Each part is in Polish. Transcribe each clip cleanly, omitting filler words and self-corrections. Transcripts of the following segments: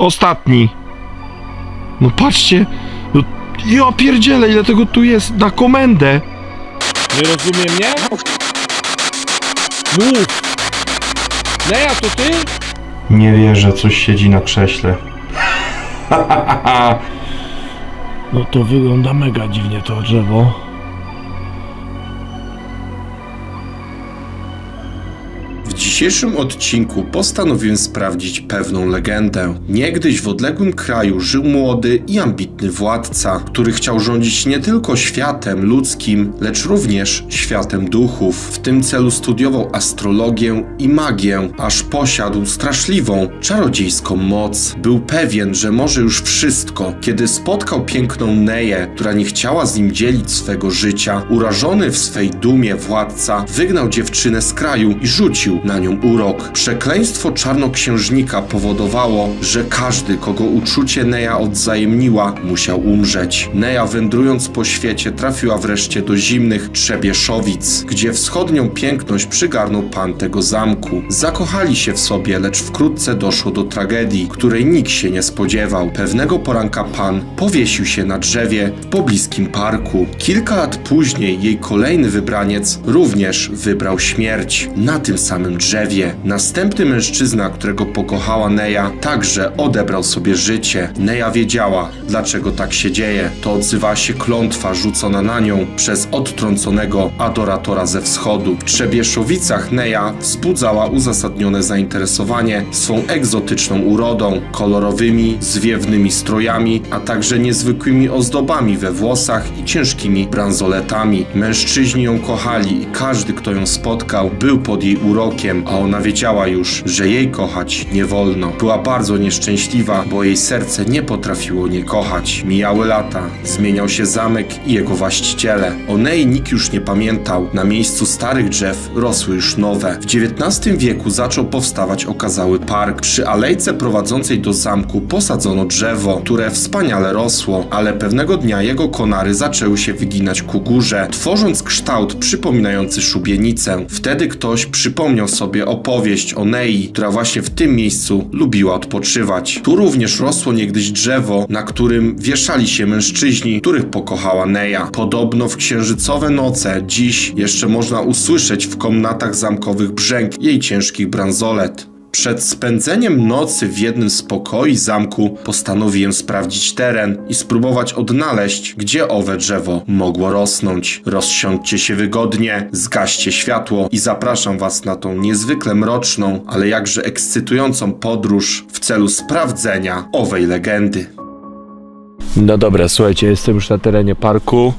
Ostatni. No patrzcie. No, ja pierdzielę, ile tego tu jest na komendę. Nie rozumie mnie? Mów. Neja, to ty? Nie wierzę, coś siedzi na krześle. No to wygląda mega dziwnie to drzewo. W dzisiejszym odcinku postanowiłem sprawdzić pewną legendę. Niegdyś w odległym kraju żył młody i ambitny władca, który chciał rządzić nie tylko światem ludzkim, lecz również światem duchów. W tym celu studiował astrologię i magię, aż posiadł straszliwą, czarodziejską moc. Był pewien, że może już wszystko, kiedy spotkał piękną Neję, która nie chciała z nim dzielić swego życia. Urażony w swej dumie władca wygnał dziewczynę z kraju i rzucił na nią urok. Przekleństwo czarnoksiężnika powodowało, że każdy, kogo uczucie Neja odwzajemniła, musiał umrzeć. Neja, wędrując po świecie, trafiła wreszcie do zimnych Trzebieszowic, gdzie wschodnią piękność przygarnął pan tego zamku. Zakochali się w sobie, lecz wkrótce doszło do tragedii, której nikt się nie spodziewał. Pewnego poranka pan powiesił się na drzewie w pobliskim parku. Kilka lat później jej kolejny wybraniec również wybrał śmierć na tym samym drzewie. Następny mężczyzna, którego pokochała Neja, także odebrał sobie życie. Neja wiedziała, dlaczego tak się dzieje. To odzywała się klątwa rzucona na nią przez odtrąconego adoratora ze wschodu. W Trzebieszowicach Neja wzbudzała uzasadnione zainteresowanie swą egzotyczną urodą, kolorowymi, zwiewnymi strojami, a także niezwykłymi ozdobami we włosach i ciężkimi bransoletami. Mężczyźni ją kochali i każdy, kto ją spotkał, był pod jej urokiem, a ona wiedziała już, że jej kochać nie wolno. Była bardzo nieszczęśliwa, bo jej serce nie potrafiło nie kochać. Mijały lata, zmieniał się zamek i jego właściciele. O Nei nikt już nie pamiętał. Na miejscu starych drzew rosły już nowe. W XIX wieku zaczął powstawać okazały park. Przy alejce prowadzącej do zamku posadzono drzewo, które wspaniale rosło, ale pewnego dnia jego konary zaczęły się wyginać ku górze, tworząc kształt przypominający szubienicę. Wtedy ktoś przypomniał sobie opowieść o Nei, która właśnie w tym miejscu lubiła odpoczywać. Tu również rosło niegdyś drzewo, na którym wieszali się mężczyźni, których pokochała Neja. Podobno w księżycowe noce dziś jeszcze można usłyszeć w komnatach zamkowych brzęk jej ciężkich bransolet. Przed spędzeniem nocy w jednym z pokoi zamku postanowiłem sprawdzić teren i spróbować odnaleźć, gdzie owe drzewo mogło rosnąć. Rozsiądźcie się wygodnie, zgaście światło i zapraszam was na tą niezwykle mroczną, ale jakże ekscytującą podróż w celu sprawdzenia owej legendy. No dobra, słuchajcie, jestem już na terenie parku.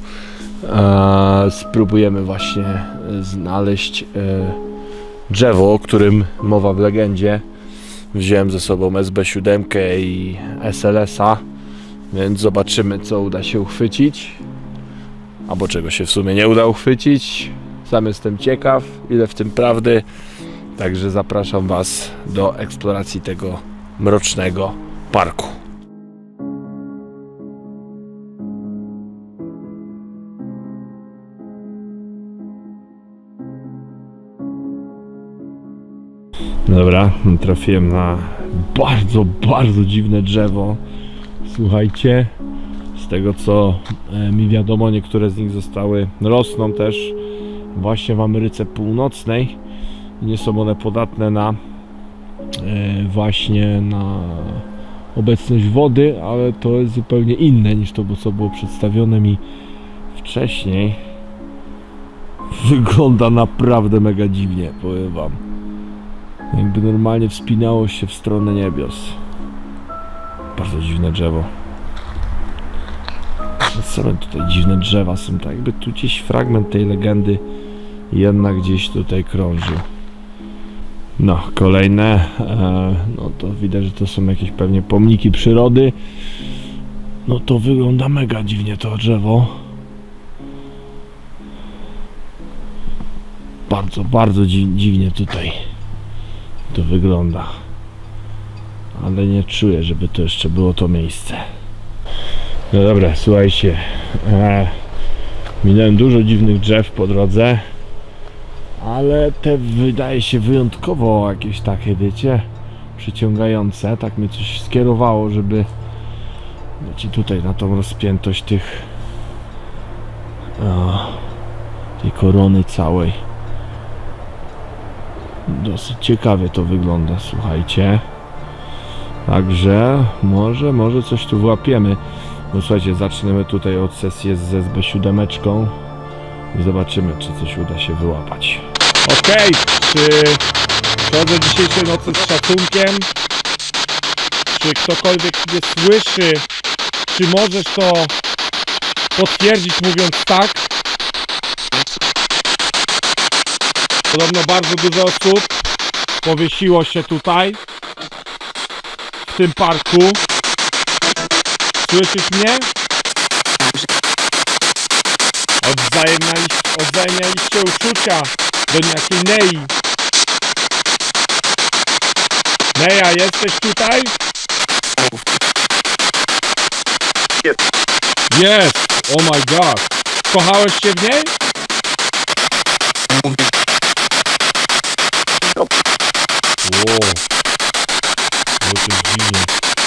Spróbujemy właśnie znaleźć drzewo, o którym mowa w legendzie. Wziąłem ze sobą SB7 i SLS-a, więc zobaczymy, co uda się uchwycić, albo czego się w sumie nie uda uchwycić. Sam jestem ciekaw, ile w tym prawdy, także zapraszam was do eksploracji tego mrocznego parku. Dobra, trafiłem na bardzo dziwne drzewo. Słuchajcie, z tego co mi wiadomo, niektóre z nich rosną też właśnie w Ameryce Północnej. Nie są one podatne na właśnie na obecność wody, ale to jest zupełnie inne niż to, co było przedstawione mi wcześniej. Wygląda naprawdę mega dziwnie, powiem wam. Jakby normalnie wspinało się w stronę niebios. Bardzo dziwne drzewo. Same tutaj dziwne drzewa są, tak jakby tu gdzieś fragment tej legendy jednak gdzieś tutaj krążył. No, kolejne. No to widać, że to są jakieś pewnie pomniki przyrody. No to wygląda mega dziwnie to drzewo. Bardzo dziwnie tutaj to wygląda, ale nie czuję, żeby to jeszcze było to miejsce. No dobra, słuchajcie, minąłem dużo dziwnych drzew po drodze, ale te wydaje się wyjątkowo jakieś takie, wiecie, przyciągające. Tak mnie coś skierowało, żeby leci tutaj na tą rozpiętość tej korony całej. Dosyć ciekawie to wygląda, słuchajcie. Także może coś tu wyłapiemy. No słuchajcie, zaczniemy tutaj od sesji z SB7 i zobaczymy, czy coś uda się wyłapać. Okej, czy przechodzę dzisiejszej nocy z szacunkiem? Czy ktokolwiek mnie słyszy? Czy możesz to potwierdzić, mówiąc tak? Podobno bardzo dużo osób powiesiło się tutaj, w tym parku. Słyszysz mnie? Odwzajemnialiście uczucia do niejakiej Nei. Neja, jesteś tutaj? Jest! Oh my god! Kochałeś się w niej? Wow. To dziwnie.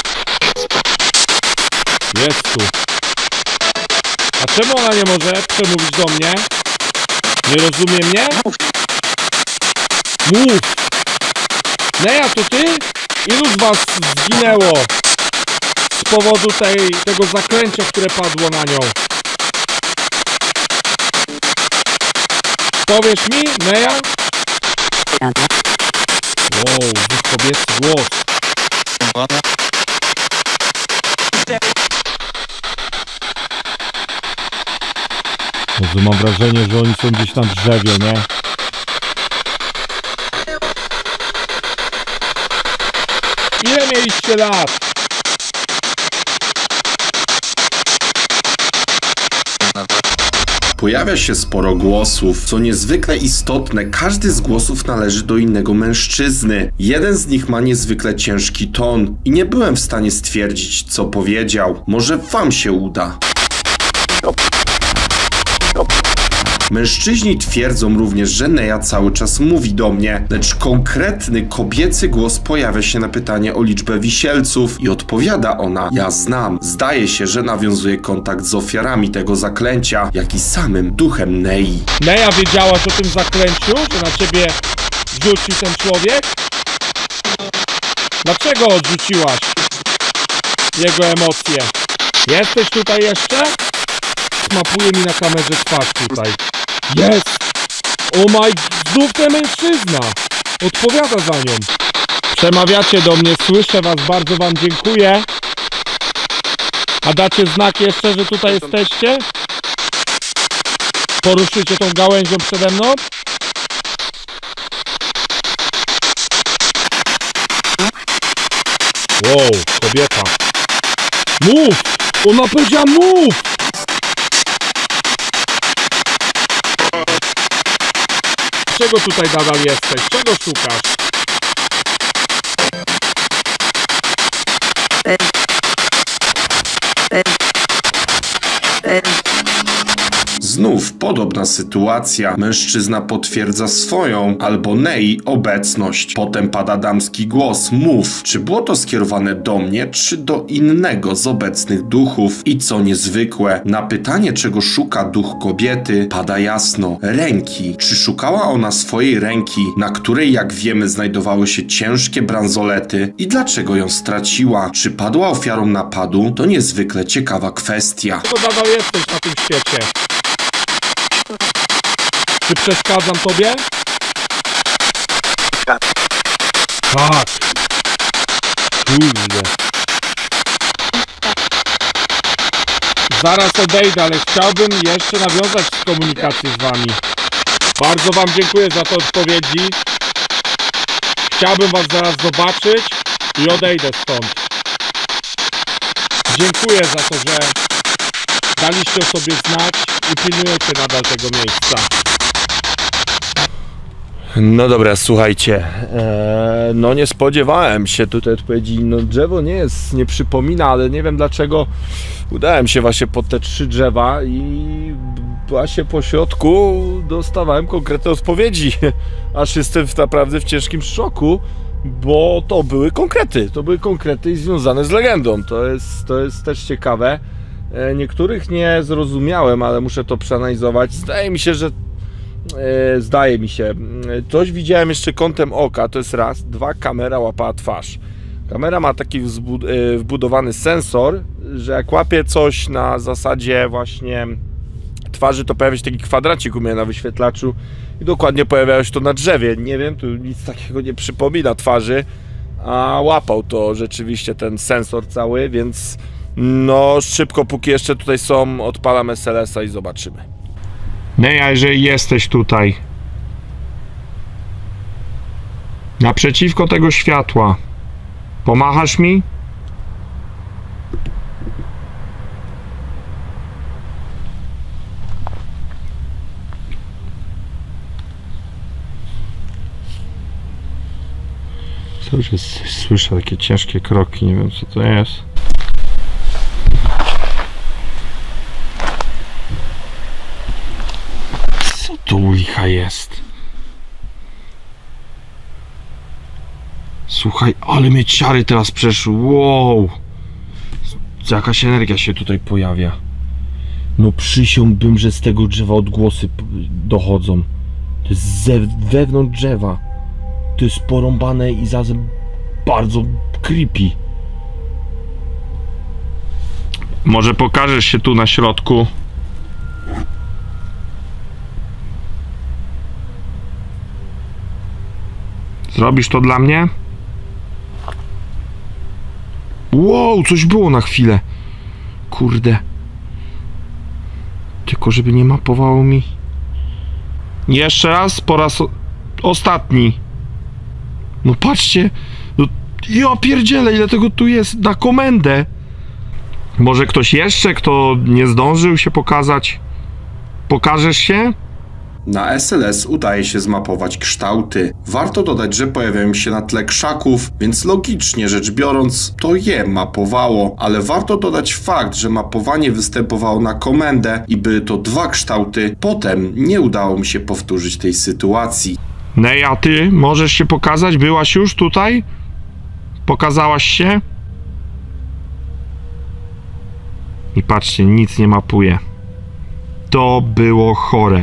Jest tu. A czemu ona nie może przemówić do mnie? Nie rozumie mnie? Mów! Neja, to ty? Ilu z was zginęło z powodu tego zaklęcia, które padło na nią? Powiesz mi, Neja? Wow, kobiecy głos. Może mam wrażenie, że oni są gdzieś tam w drzewie, nie? Ile mieliście lat? Pojawia się sporo głosów. Co niezwykle istotne, każdy z głosów należy do innego mężczyzny. Jeden z nich ma niezwykle ciężki ton i nie byłem w stanie stwierdzić, co powiedział. Może wam się uda. Mężczyźni twierdzą również, że Neja cały czas mówi do mnie, lecz konkretny kobiecy głos pojawia się na pytanie o liczbę wisielców i odpowiada ona: ja znam. Zdaje się, że nawiązuje kontakt z ofiarami tego zaklęcia, jak i samym duchem Nei. Neja, wiedziałaś o tym zaklęciu, że na ciebie rzucił ten człowiek? Dlaczego odrzuciłaś jego emocje? Jesteś tutaj jeszcze? Mapuje mi na kamerze twarz tutaj. Jest! O my... Znów ten mężczyzna! Odpowiada za nią. Przemawiacie do mnie, słyszę was, bardzo wam dziękuję. A dacie znak jeszcze, że tutaj jesteście? Poruszycie tą gałęzią przede mną? Wow, kobieta. Mów! Ona powiedziała mów! Czego tutaj nadal jesteś? Czego szukasz? Znów podobna sytuacja. Mężczyzna potwierdza swoją albo Nei obecność. Potem pada damski głos: mów. Czy było to skierowane do mnie, czy do innego z obecnych duchów? I co niezwykłe, na pytanie, czego szuka duch kobiety, pada jasno: ręki. Czy szukała ona swojej ręki, na której, jak wiemy, znajdowały się ciężkie bransolety? I dlaczego ją straciła? Czy padła ofiarą napadu? To niezwykle ciekawa kwestia. Czego nadal jesteś na tym świecie? Czy przeszkadzam tobie? Tak. Kurde. Zaraz odejdę, ale chciałbym jeszcze nawiązać komunikację z wami. Bardzo wam dziękuję za te odpowiedzi. Chciałbym was zaraz zobaczyć i odejdę stąd. Dziękuję za to, że daliście o sobie znać i pilnujecie nadal tego miejsca. No dobra, słuchajcie, no nie spodziewałem się tutaj odpowiedzi. No drzewo nie przypomina, ale nie wiem dlaczego udałem się właśnie pod te 3 drzewa i właśnie po środku dostawałem konkretne odpowiedzi. Aż jestem naprawdę w ciężkim szoku, bo to były konkrety związane z legendą. To jest też ciekawe. Niektórych nie zrozumiałem, ale muszę to przeanalizować. Zdaje mi się, coś widziałem jeszcze kątem oka, to jest raz, dwa, kamera łapała twarz. Kamera ma taki wbudowany sensor, że jak łapie coś na zasadzie właśnie twarzy, to pojawia się taki kwadracik u mnie na wyświetlaczu i dokładnie pojawiało się to na drzewie. Nie wiem, tu nic takiego nie przypomina twarzy, a łapał to rzeczywiście ten sensor cały, więc no szybko, póki jeszcze tutaj są, odpalam SLS-a i zobaczymy. Neja, jeżeli jesteś tutaj naprzeciwko tego światła, pomachasz mi? Cały czas słyszę takie ciężkie kroki, nie wiem co to jest. Co to u licha jest? Słuchaj, ale mnie ciary teraz przeszły. Wow! Jakaś energia się tutaj pojawia. No przysiągłbym, że z tego drzewa odgłosy dochodzą. To jest wewnątrz drzewa. To jest porąbane i zarazem bardzo creepy. Może pokażesz się tu na środku? Zrobisz to dla mnie? Wow, coś było na chwilę. Kurde. Tylko żeby nie mapowało mi. Jeszcze raz, po raz ostatni. No patrzcie. No, ja pierdzielę, ile tego tu jest na komendę. Może ktoś jeszcze, kto nie zdążył się pokazać? Pokażesz się? Na SLS udaje się zmapować kształty. Warto dodać, że pojawiają się na tle krzaków, więc logicznie rzecz biorąc to je mapowało, ale warto dodać fakt, że mapowanie występowało na komendę i były to dwa kształty. Potem nie udało mi się powtórzyć tej sytuacji. Neja, ty możesz się pokazać? Byłaś już tutaj? Pokazałaś się? I patrzcie, nic nie mapuje. To było chore.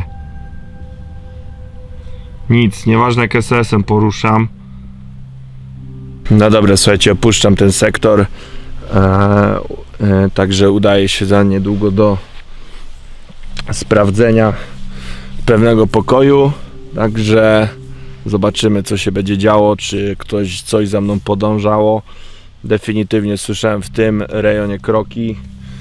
Nic, nieważne jak SLS-em poruszam. No dobra, słuchajcie, opuszczam ten sektor. Także udaje się za niedługo do sprawdzenia pewnego pokoju. Także zobaczymy, co się będzie działo, czy ktoś coś za mną podążało. Definitywnie słyszałem w tym rejonie kroki.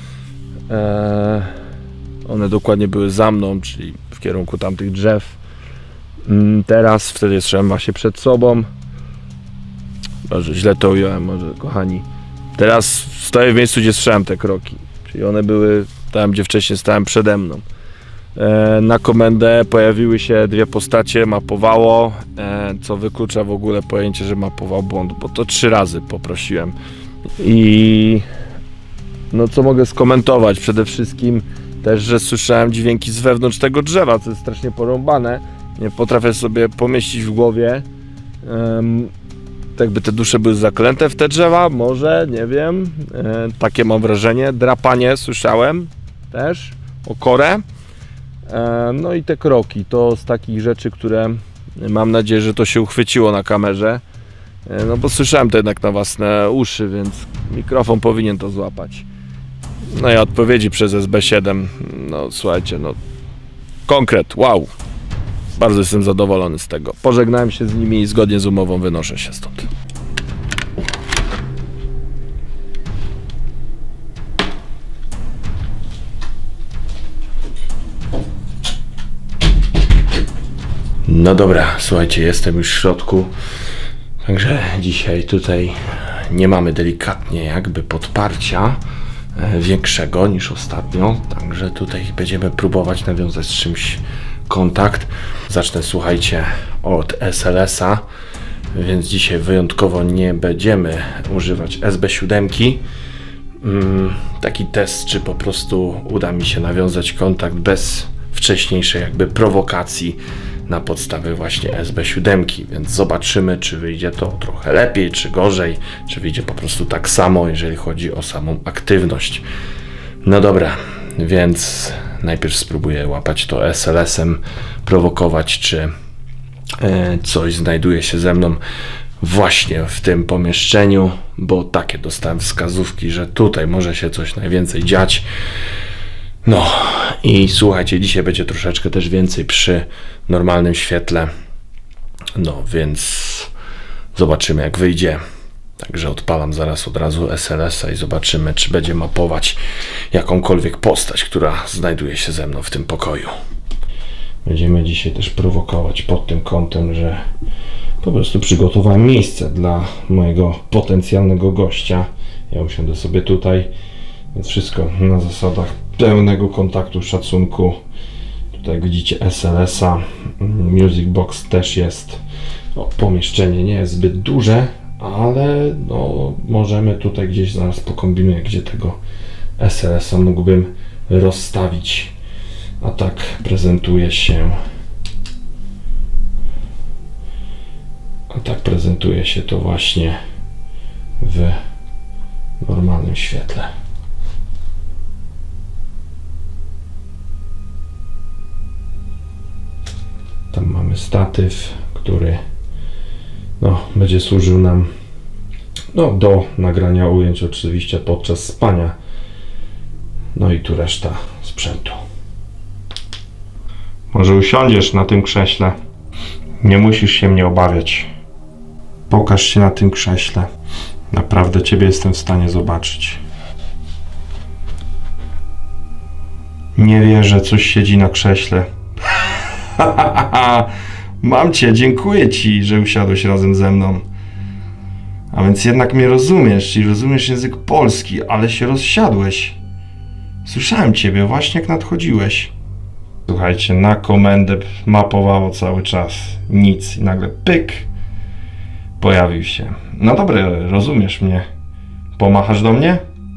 One dokładnie były za mną, czyli w kierunku tamtych drzew. Teraz, wtedy słyszałem właśnie przed sobą. Może źle to ująłem, może kochani. Teraz stoję w miejscu, gdzie słyszałem te kroki. Czyli one były tam, gdzie wcześniej stałem przede mną. Na komendę pojawiły się dwie postacie, mapowało, co wyklucza w ogóle pojęcie, że mapował błąd, bo to 3 razy poprosiłem. I no co mogę skomentować? Przede wszystkim też, że słyszałem dźwięki z wewnątrz tego drzewa, co jest strasznie porąbane. Nie potrafię sobie pomieścić w głowie, tak by te dusze były zaklęte w te drzewa, może, nie wiem, takie mam wrażenie. Drapanie słyszałem też, o korę. No i te kroki, to z takich rzeczy, które mam nadzieję, że to się uchwyciło na kamerze. No bo słyszałem to jednak na własne uszy, więc mikrofon powinien to złapać. No i odpowiedzi przez SB7, no słuchajcie, no konkret, wow. Bardzo jestem zadowolony z tego. Pożegnałem się z nimi i zgodnie z umową wynoszę się stąd. No dobra, słuchajcie, jestem już w środku. Także dzisiaj tutaj nie mamy delikatnie jakby podparcia większego niż ostatnio. Także tutaj będziemy próbować nawiązać z czymś kontakt. Zacznę, słuchajcie, od SLS-a, więc dzisiaj wyjątkowo nie będziemy używać SB7. Taki test, czy po prostu uda mi się nawiązać kontakt bez wcześniejszej jakby prowokacji na podstawie właśnie SB7, więc zobaczymy, czy wyjdzie to trochę lepiej, czy gorzej, czy wyjdzie po prostu tak samo, jeżeli chodzi o samą aktywność. No dobra, więc najpierw spróbuję łapać to SLS-em, prowokować, czy coś znajduje się ze mną właśnie w tym pomieszczeniu, bo takie dostałem wskazówki, że tutaj może się coś najwięcej dziać. No i słuchajcie, dzisiaj będzie troszeczkę też więcej przy normalnym świetle, no więc zobaczymy, jak wyjdzie. Także odpalam zaraz od razu SLS-a i zobaczymy, czy będzie mapować jakąkolwiek postać, która znajduje się ze mną w tym pokoju. Będziemy dzisiaj też prowokować pod tym kątem, że po prostu przygotowałem miejsce dla mojego potencjalnego gościa. Ja usiądę sobie tutaj, więc wszystko na zasadach pełnego kontaktu, szacunku. Tutaj jak widzicie SLS-a, Music Box też jest. No, pomieszczenie nie jest zbyt duże, ale no, możemy tutaj gdzieś zaraz pokombinuję, gdzie tego SLS-a mógłbym rozstawić. A tak prezentuje się to właśnie w normalnym świetle. Tam mamy statyw, który no, będzie służył nam do nagrania ujęć oczywiście podczas spania. No i tu reszta sprzętu. Może usiądziesz na tym krześle. Nie musisz się mnie obawiać. Pokaż się na tym krześle. Naprawdę ciebie jestem w stanie zobaczyć. Nie wierzę, coś siedzi na krześle. Mam cię, dziękuję ci, że usiadłeś razem ze mną. A więc jednak mnie rozumiesz, czyli rozumiesz język polski, ale się rozsiadłeś. Słyszałem ciebie właśnie jak nadchodziłeś. Słuchajcie, na komendę mapowało cały czas. Nic. I nagle pyk. Pojawił się. No dobra, rozumiesz mnie. Pomachasz do mnie?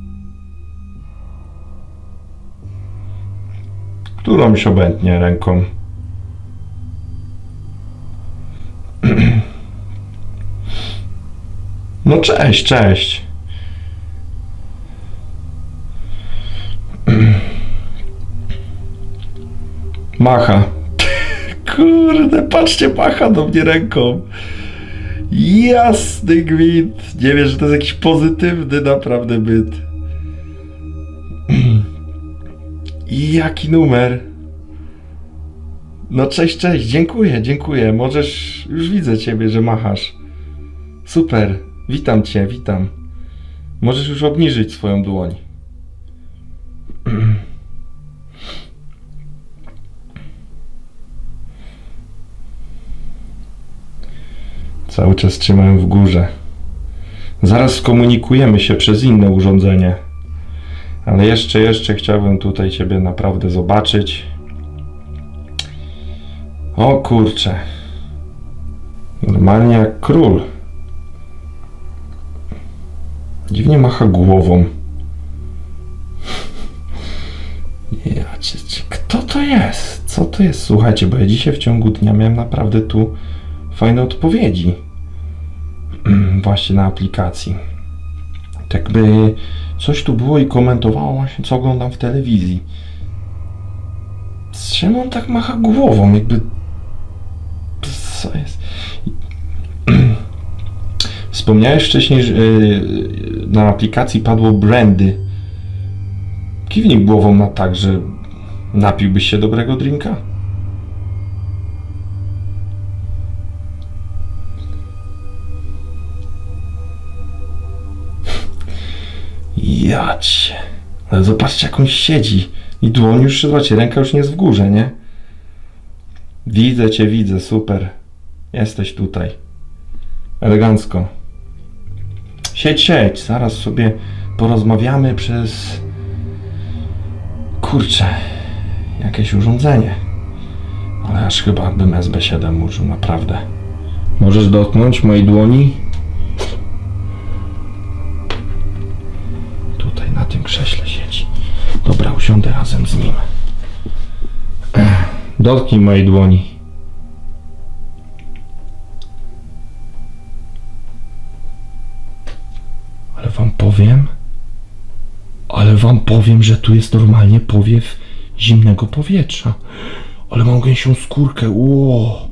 Którąś obędnie ręką. No cześć, cześć. Macha. Kurde, patrzcie, macha do mnie ręką. Jasny gwint. Nie wiem, że to jest jakiś pozytywny naprawdę byt. I jaki numer? No cześć, cześć, dziękuję, dziękuję. Możesz, już widzę ciebie, że machasz. Super, witam cię, witam. Możesz już obniżyć swoją dłoń. Cały czas trzymałem w górze. Zaraz skomunikujemy się przez inne urządzenie. Ale jeszcze chciałbym tutaj ciebie naprawdę zobaczyć. O kurczę. Normalnie jak król. Dziwnie macha głową. Kto to jest? Co to jest? Słuchajcie, bo ja dzisiaj w ciągu dnia miałem naprawdę tu fajne odpowiedzi. Właśnie na aplikacji. Tak by coś tu było i komentowało właśnie, co oglądam w telewizji. Z czym on tak macha głową? Jakby... Co jest? Wspomniałeś wcześniej, że na aplikacji padło brandy. Kiwnij głową na tak, że napiłbyś się dobrego drinka? Jacie. Ale zobaczcie, jak on siedzi. I dłoń już, zobaczcie, ręka już nie jest w górze, nie? Widzę cię, widzę, super. Jesteś tutaj. Elegancko. Siedź, zaraz sobie porozmawiamy przez... Kurczę, jakieś urządzenie. Ale aż chyba bym SB7 użył, naprawdę. Możesz dotknąć mojej dłoni? Tutaj na tym krześle siedzi. Dobra, usiądę razem z nim. Dotknij mojej dłoni. Ale wam powiem, że tu jest normalnie powiew zimnego powietrza. Ale mam gęsią skórkę, ło.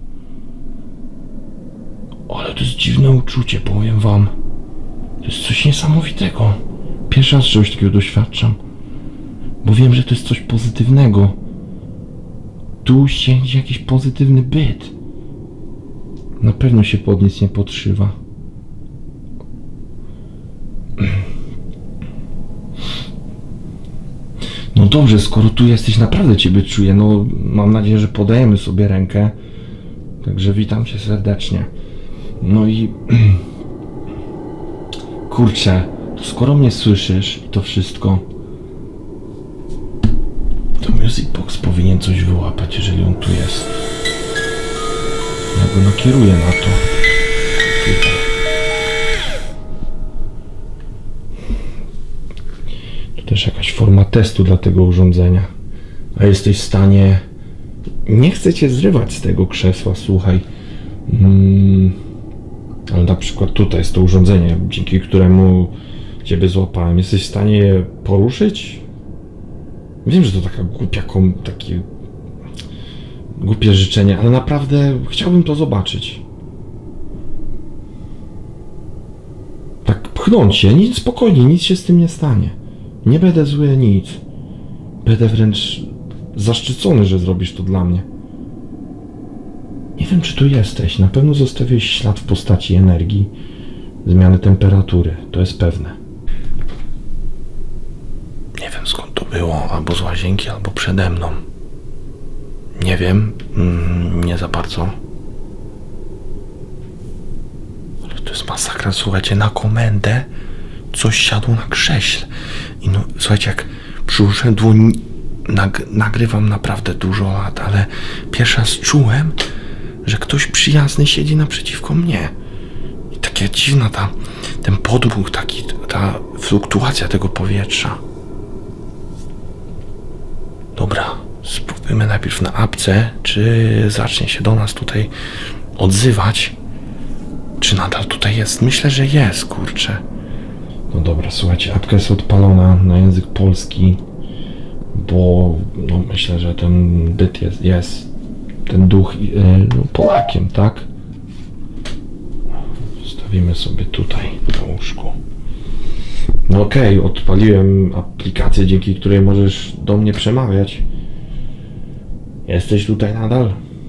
Ale to jest dziwne uczucie, powiem wam. To jest coś niesamowitego. Pierwszy raz czegoś takiego doświadczam. Bo wiem, że to jest coś pozytywnego. Tu siedzi jakiś pozytywny byt. Na pewno się pod nic nie podszywa. No dobrze, skoro tu jesteś, naprawdę ciebie czuję. No mam nadzieję, że podajemy sobie rękę. Także witam cię serdecznie. No i kurczę, to skoro mnie słyszysz i to wszystko, to Music Box powinien coś wyłapać, jeżeli on tu jest. Ja go nakieruję na to. Tutaj. To też jakaś forma testu dla tego urządzenia. A jesteś w stanie... Nie chcę cię zrywać z tego krzesła, słuchaj. Ale na przykład tutaj jest to urządzenie, dzięki któremu ciebie złapałem. Jesteś w stanie je poruszyć? Wiem, że to taka takie głupie życzenie, ale naprawdę chciałbym to zobaczyć. Tak pchnąć się, nic, spokojnie, nic się z tym nie stanie. Nie będę zły, nic. Będę wręcz zaszczycony, że zrobisz to dla mnie. Nie wiem, czy tu jesteś. Na pewno zostawiłeś ślad w postaci energii, zmiany temperatury. To jest pewne. Nie wiem, skąd to było. Albo z łazienki, albo przede mną. Nie wiem. Nie za bardzo. Ale to jest masakra. Słuchajcie, na komendę coś siadło na krześle. I no, słuchajcie, jak przyłożyłem dłoń, nagrywam naprawdę dużo lat, ale pierwszy raz czułem, że ktoś przyjazny siedzi naprzeciwko mnie. I taka dziwna ten podmuch, ta fluktuacja tego powietrza. Dobra, spróbujmy najpierw na apce, czy zacznie się do nas tutaj odzywać. Czy nadal tutaj jest? Myślę, że jest, kurczę. No dobra, słuchajcie, apka jest odpalona na język polski, bo no, myślę, że ten byt jest ten duch Polakiem, tak? Stawimy sobie tutaj na łóżku. No okej, odpaliłem aplikację, dzięki której możesz do mnie przemawiać. Jesteś tutaj nadal?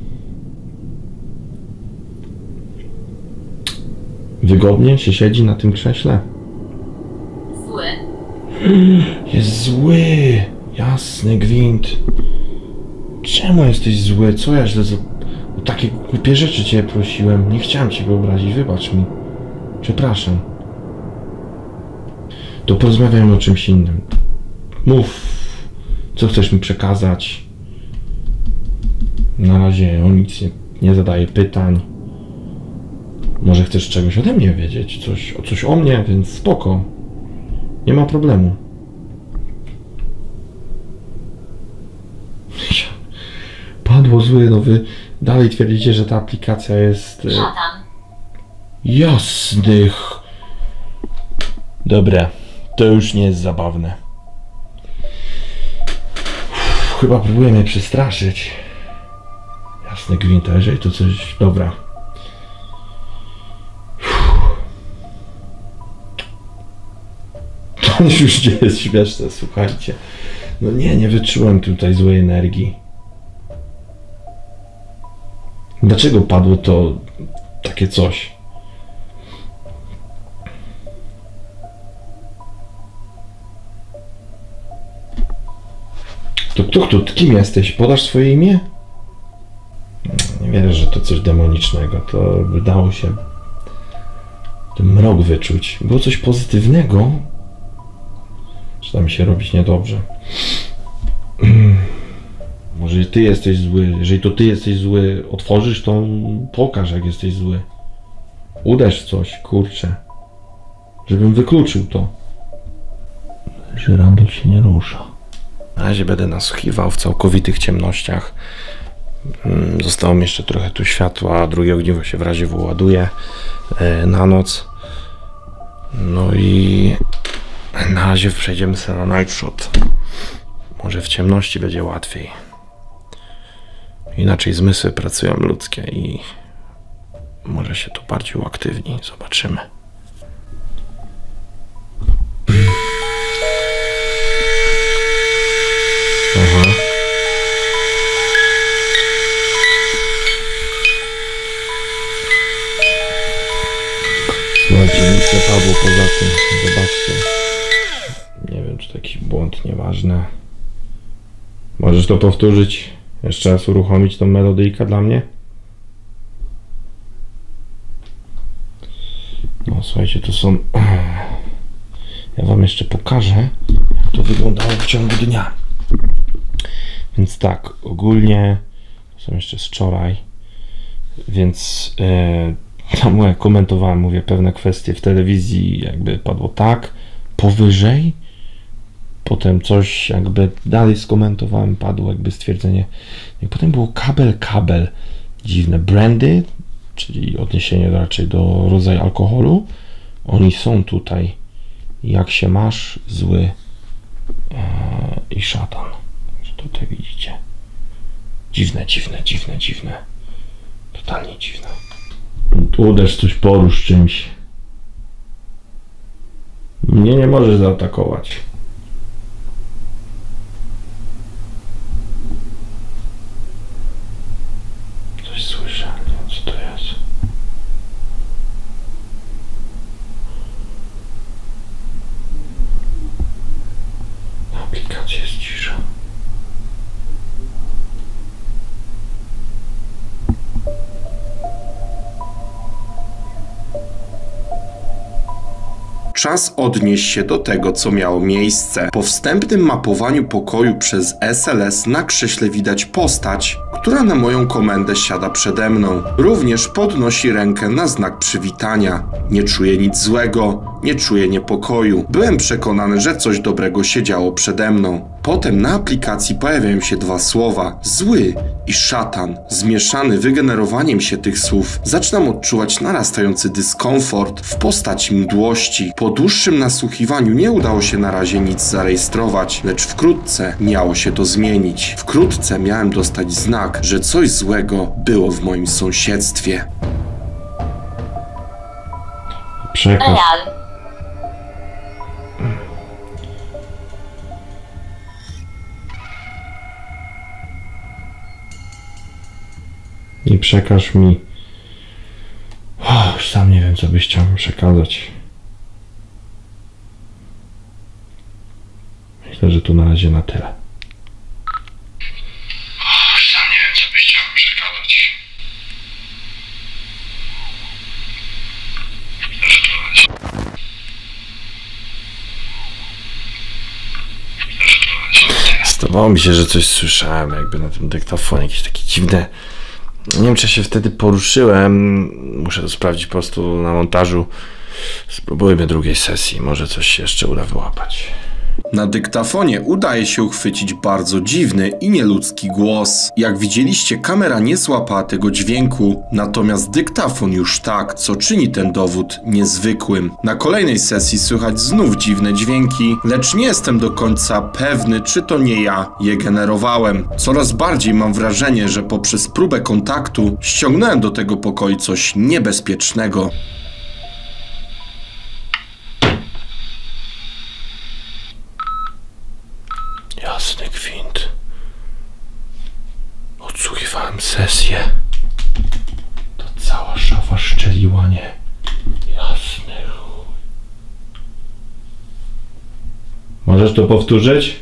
Wygodnie się siedzi na tym krześle? Zły. Jest zły! Jasny gwint. Czemu jesteś zły? Co ja źle o takie głupie rzeczy cię prosiłem. Nie chciałem ciebie obrazić, wybacz mi. Przepraszam. To porozmawiajmy o czymś innym. Mów, co chcesz mi przekazać. Na razie o nic nie zadaję pytań. Może chcesz czegoś ode mnie wiedzieć, coś o mnie, więc spoko. Nie ma problemu. Padło zły, no wy dalej twierdzicie, że ta aplikacja jest... Szatan. Jasnych. Dobra, to już nie jest zabawne. Chyba próbuję mnie przestraszyć. Jasny gwint, jeżeli to coś... Dobra. To już nie jest śmieszne, słuchajcie. No nie wyczułem tutaj złej energii. Dlaczego padło to takie coś? To kim jesteś? Podasz swoje imię? Nie wierzę, że to coś demonicznego. To wydało się ten mrok wyczuć. Było coś pozytywnego. Zaczyna mi się robić niedobrze. Może ty jesteś zły. Jeżeli to ty jesteś zły, otworzysz to, pokaż, jak jesteś zły. Uderz coś, kurczę. Żebym wykluczył to. Żyrandol się nie rusza. Na razie będę nasłuchiwał w całkowitych ciemnościach. Zostało mi jeszcze trochę tu światła, drugie ogniwo się w razie wyładuje na noc. No i Na razie przejdziemy sobie na night shot. Może w ciemności będzie łatwiej. Inaczej zmysły pracują ludzkie i może się to bardziej uaktywni. Zobaczymy. Aha. Słuchajcie, nic nie padło poza tym. Zobaczcie. Nie wiem, czy to jakiś błąd, nieważne. Możesz to powtórzyć? Jeszcze raz uruchomić tą melodyjkę dla mnie? No słuchajcie, to są... Ja wam jeszcze pokażę, jak to wyglądało w ciągu dnia. Więc tak, ogólnie są jeszcze z wczoraj, więc tam jak komentowałem, mówię, pewne kwestie w telewizji jakby padło tak, powyżej, potem coś jakby dalej skomentowałem, padło jakby stwierdzenie, i potem było kabel, dziwne, brandy, czyli odniesienie raczej do rodzaju alkoholu, oni są tutaj, jak się masz, zły i szatan. Tutaj widzicie. Dziwne. Totalnie dziwne. Tu uderz coś, porusz czymś. Mnie nie możesz zaatakować. Coś słyszę, nie wiem co to jest. Na aplikacji jest cisza. Czas odnieść się do tego, co miało miejsce. Po wstępnym mapowaniu pokoju przez SLS na krześle widać postać, która na moją komendę siada przede mną. Również podnosi rękę na znak przywitania. Nie czuję nic złego, nie czuję niepokoju. Byłem przekonany, że coś dobrego się działo przede mną. Potem na aplikacji pojawiają się dwa słowa: zły i szatan. Zmieszany wygenerowaniem się tych słów, zaczynam odczuwać narastający dyskomfort w postaci mdłości. Po dłuższym nasłuchiwaniu nie udało się na razie nic zarejestrować, lecz wkrótce miało się to zmienić. Wkrótce miałem dostać znak, że coś złego było w moim sąsiedztwie. Przekaz. Real. I przekaż mi... Już sam nie wiem, co byś chciał mi przekazać. Myślę, że tu na razie na tyle. Już sam nie wiem, co byś chciał mi przekazać. Myślę, że tu na razie... Zdawało mi się, że coś słyszałem jakby na tym dyktafonie, jakieś takie dziwne... Nie wiem, czy ja się wtedy poruszyłem. Muszę to sprawdzić po prostu na montażu. Spróbujmy drugiej sesji. Może coś się jeszcze uda wyłapać. Na dyktafonie udaje się uchwycić bardzo dziwny i nieludzki głos. Jak widzieliście, kamera nie złapała tego dźwięku, natomiast dyktafon już tak, co czyni ten dowód niezwykłym. Na kolejnej sesji słychać znów dziwne dźwięki, lecz nie jestem do końca pewny, czy to nie ja je generowałem. Coraz bardziej mam wrażenie, że poprzez próbę kontaktu ściągnąłem do tego pokoju coś niebezpiecznego. Jasny gwint. Odsłuchiwałem sesję. To cała szafa szczeliła, nie? Jasny chuj. Możesz to powtórzyć?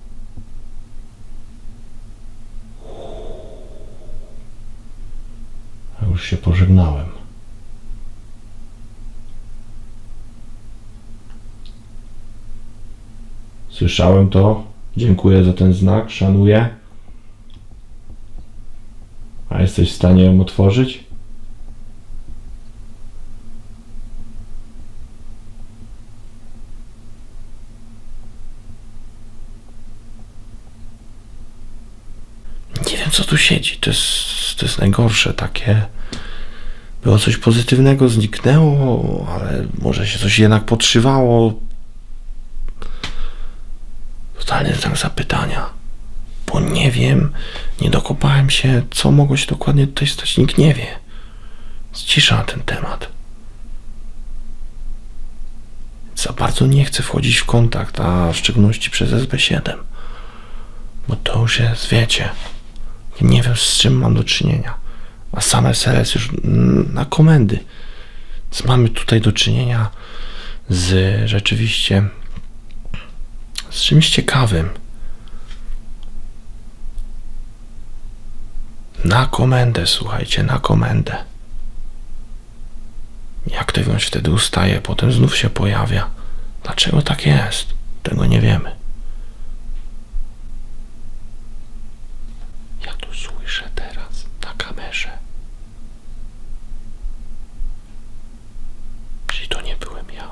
A już się pożegnałem. Słyszałem to. Dziękuję za ten znak, szanuję. A jesteś w stanie ją otworzyć? Nie wiem, co tu siedzi. To jest najgorsze takie. Było coś pozytywnego, zniknęło, ale może się coś jednak podszywało. Totalny znak zapytania. Bo nie wiem, nie dokopałem się, co mogło się dokładnie tutaj stać. Nikt nie wie. Jest cisza na ten temat. Za bardzo nie chcę wchodzić w kontakt, a w szczególności przez SB7. Bo to już jest, wiecie, nie wiem, z czym mam do czynienia. A sam SLS już na komendy. Więc mamy tutaj do czynienia z rzeczywiście z czymś ciekawym. Na komendę, słuchajcie, na komendę. I aktywność wtedy ustaje, potem znów się pojawia. Dlaczego tak jest? Tego nie wiemy. Ja to słyszę teraz na kamerze. Czyli to nie byłem ja.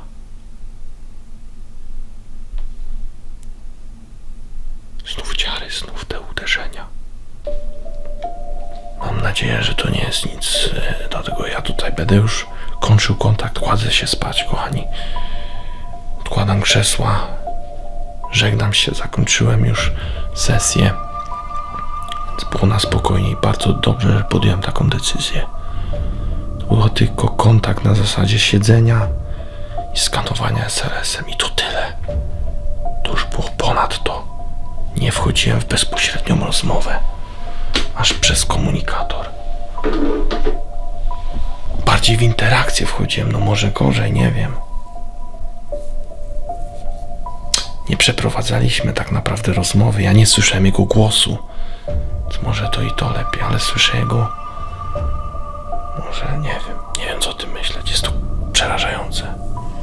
Znów ciary, znów te uderzenia. Mam nadzieję, że to nie jest nic, dlatego ja tutaj będę już kończył kontakt, kładzę się spać, kochani. Odkładam krzesła, żegnam się, zakończyłem już sesję. Więc było na spokojnie i bardzo dobrze, że podjąłem taką decyzję. To było tylko kontakt na zasadzie siedzenia i skanowania SLS-em i to tyle. To już było ponad to. Nie wchodziłem w bezpośrednią rozmowę, aż przez komunikator. Bardziej w interakcję wchodziłem, no może gorzej, nie wiem. Nie przeprowadzaliśmy tak naprawdę rozmowy, ja nie słyszałem jego głosu. Więc może to i to lepiej, ale słyszę jego... Może nie wiem co o tym myśleć, jest to przerażające.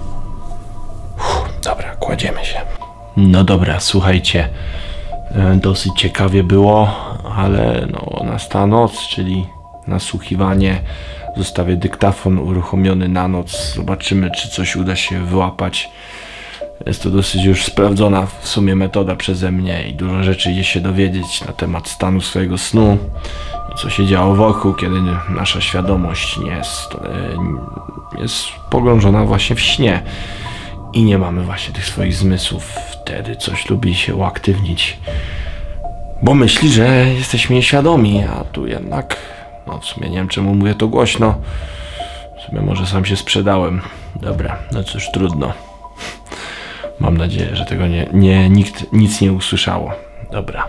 Dobra, kładziemy się. No dobra, słuchajcie, dosyć ciekawie było, ale no nastała noc, czyli nasłuchiwanie. Zostawię dyktafon uruchomiony na noc, zobaczymy, czy coś uda się wyłapać. Jest to dosyć już sprawdzona w sumie metoda przeze mnie i dużo rzeczy idzie się dowiedzieć na temat stanu swojego snu i co się działo wokół, kiedy nasza świadomość jest pogrążona właśnie w śnie i nie mamy właśnie tych swoich zmysłów. Wtedy coś lubi się uaktywnić, bo myśli, że jesteśmy nieświadomi, a tu jednak, no w sumie nie wiem czemu mówię to głośno, w sumie może sam się sprzedałem. Dobra, no cóż, trudno. Mam nadzieję, że tego nikt nic nie usłyszało. Dobra.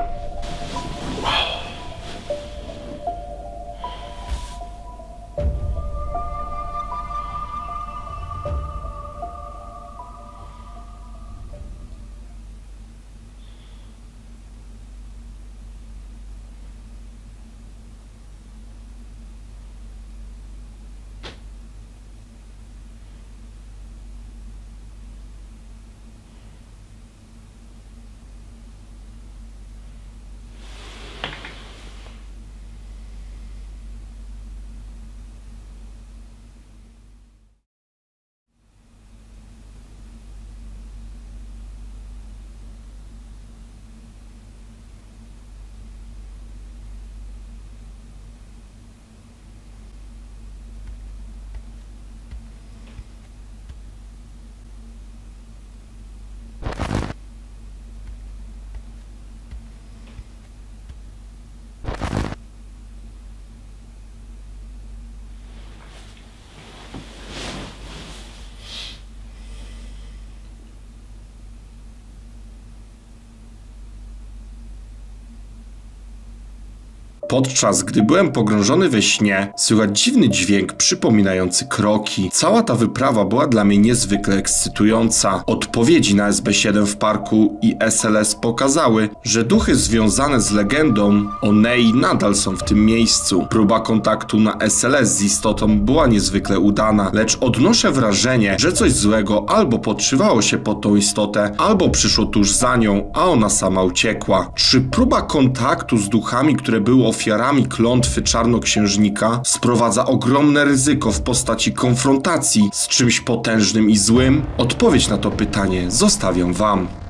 Podczas gdy byłem pogrążony we śnie, słychać dziwny dźwięk przypominający kroki. Cała ta wyprawa była dla mnie niezwykle ekscytująca. Odpowiedzi na SB7 w parku i SLS pokazały, że duchy związane z legendą o Nei nadal są w tym miejscu. Próba kontaktu na SLS z istotą była niezwykle udana, lecz odnoszę wrażenie, że coś złego albo podszywało się pod tą istotę, albo przyszło tuż za nią, a ona sama uciekła. Czy próba kontaktu z duchami, które były ofiarami klątwy czarnoksiężnika, sprowadza ogromne ryzyko w postaci konfrontacji z czymś potężnym i złym? Odpowiedź na to pytanie zostawiam wam.